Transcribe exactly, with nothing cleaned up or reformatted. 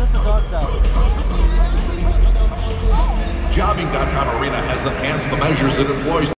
let the dogs out. Jobbing dot com Arena has enhanced the measures it employs